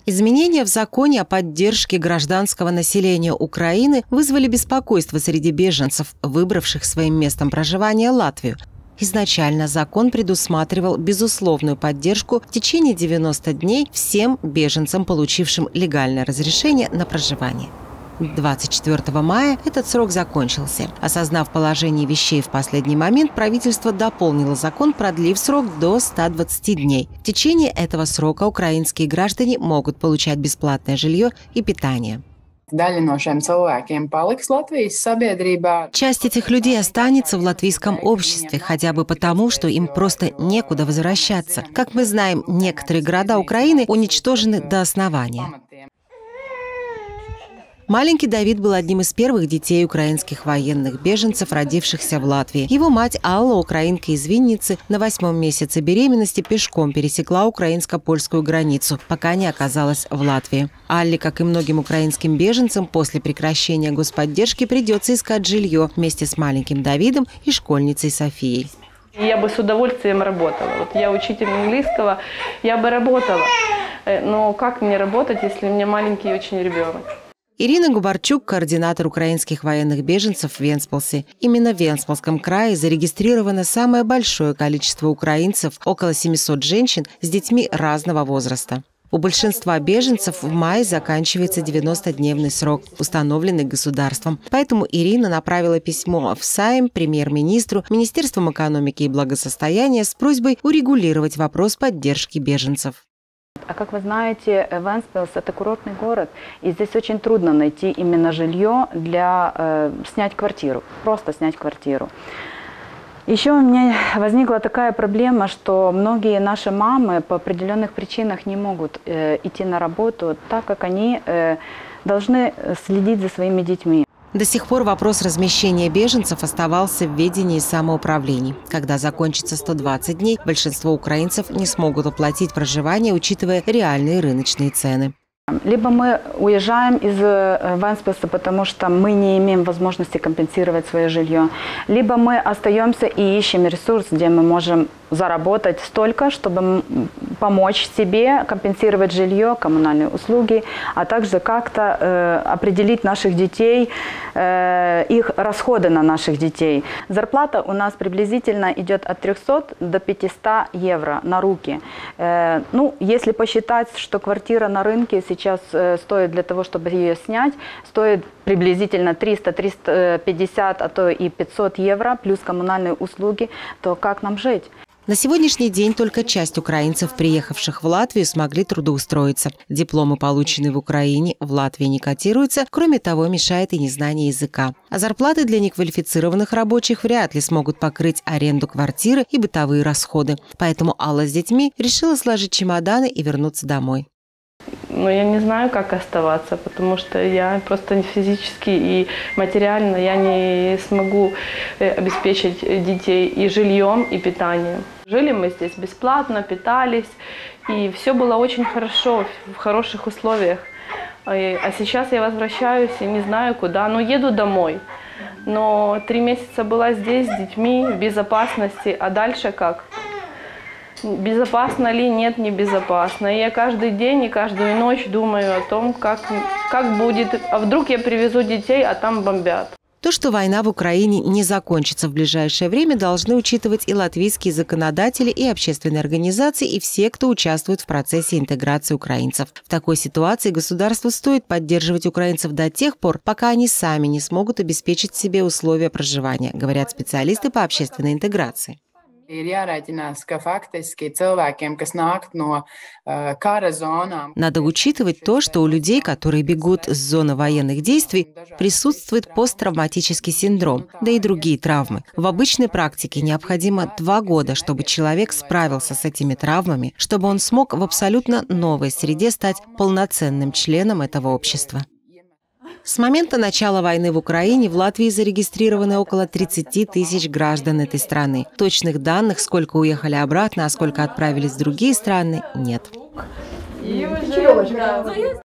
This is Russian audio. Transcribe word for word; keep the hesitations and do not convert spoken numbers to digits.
Изменения в законе о поддержке гражданского населения Украины вызвали беспокойство среди беженцев, выбравших своим местом проживания Латвию. Изначально закон предусматривал безусловную поддержку в течение девяноста дней всем беженцам, получившим легальное разрешение на проживание. двадцать четвёртого мая этот срок закончился. Осознав положение вещей в последний момент, правительство дополнило закон, продлив срок до ста двадцати дней. В течение этого срока украинские граждане могут получать бесплатное жилье и питание. Часть этих людей останется в латвийском обществе, хотя бы потому, что им просто некуда возвращаться. Как мы знаем, некоторые города Украины уничтожены до основания. Маленький Давид был одним из первых детей украинских военных беженцев, родившихся в Латвии. Его мать Алла, украинка из Винницы, на восьмом месяце беременности пешком пересекла украинско-польскую границу, пока не оказалась в Латвии. Алле, как и многим украинским беженцам, после прекращения господдержки придется искать жилье вместе с маленьким Давидом и школьницей Софией. Я бы с удовольствием работала. Вот я учитель английского, я бы работала. Но как мне работать, если у меня маленький очень ребенок? Ирина Губарчук – координатор украинских военных беженцев в Венспилсе. Именно в Венспилском крае зарегистрировано самое большое количество украинцев – около семисот женщин с детьми разного возраста. У большинства беженцев в мае заканчивается девяностодневный срок, установленный государством. Поэтому Ирина направила письмо в Сайм, премьер-министру, Министерством экономики и благосостояния с просьбой урегулировать вопрос поддержки беженцев. А как вы знаете, Венспилс – это курортный город, и здесь очень трудно найти именно жилье для э, снять квартиру, просто снять квартиру. Еще у меня возникла такая проблема, что многие наши мамы по определенных причинах не могут э, идти на работу, так как они э, должны следить за своими детьми. До сих пор вопрос размещения беженцев оставался в ведении самоуправлений. Когда закончится сто двадцать дней, большинство украинцев не смогут оплатить проживание, учитывая реальные рыночные цены. Либо мы уезжаем из Венспилса, потому что мы не имеем возможности компенсировать свое жилье, либо мы остаемся и ищем ресурс, где мы можем заработать столько, чтобы помочь себе, компенсировать жилье, коммунальные услуги, а также как-то э, определить наших детей, э, их расходы на наших детей. Зарплата у нас приблизительно идет от трёхсот до пятисот евро на руки. Э, ну, если посчитать, что квартира на рынке сейчас э, стоит для того, чтобы ее снять, стоит приблизительно триста — триста пятьдесят, а то и пятьсот евро, плюс коммунальные услуги, то как нам жить? На сегодняшний день только часть украинцев, приехавших в Латвию, смогли трудоустроиться. Дипломы, полученные в Украине, в Латвии не котируются. Кроме того, мешает и незнание языка. А зарплаты для неквалифицированных рабочих вряд ли смогут покрыть аренду квартиры и бытовые расходы. Поэтому Алла с детьми решила сложить чемоданы и вернуться домой. Но я не знаю, как оставаться, потому что я просто физически и материально я не смогу обеспечить детей и жильем, и питанием. Жили мы здесь бесплатно, питались, и все было очень хорошо, в хороших условиях. А сейчас я возвращаюсь и не знаю куда, но еду домой. Но три месяца была здесь с детьми, в безопасности, а дальше как? Безопасно ли? Нет, не безопасно. И я каждый день и каждую ночь думаю о том, как, как будет. А вдруг я привезу детей, а там бомбят. То, что война в Украине не закончится в ближайшее время, должны учитывать и латвийские законодатели, и общественные организации, и все, кто участвует в процессе интеграции украинцев. В такой ситуации государству стоит поддерживать украинцев до тех пор, пока они сами не смогут обеспечить себе условия проживания, говорят специалисты по общественной интеграции. Надо учитывать то, что у людей, которые бегут с зоны военных действий, присутствует посттравматический синдром, да и другие травмы. В обычной практике необходимо два года, чтобы человек справился с этими травмами, чтобы он смог в абсолютно новой среде стать полноценным членом этого общества. С момента начала войны в Украине в Латвии зарегистрированы около тридцати тысяч граждан этой страны. Точных данных, сколько уехали обратно, а сколько отправились в другие страны, нет.